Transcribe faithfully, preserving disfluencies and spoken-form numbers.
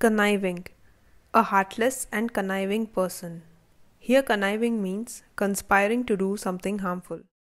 Conniving, a heartless and conniving person. Here conniving means conspiring to do something harmful.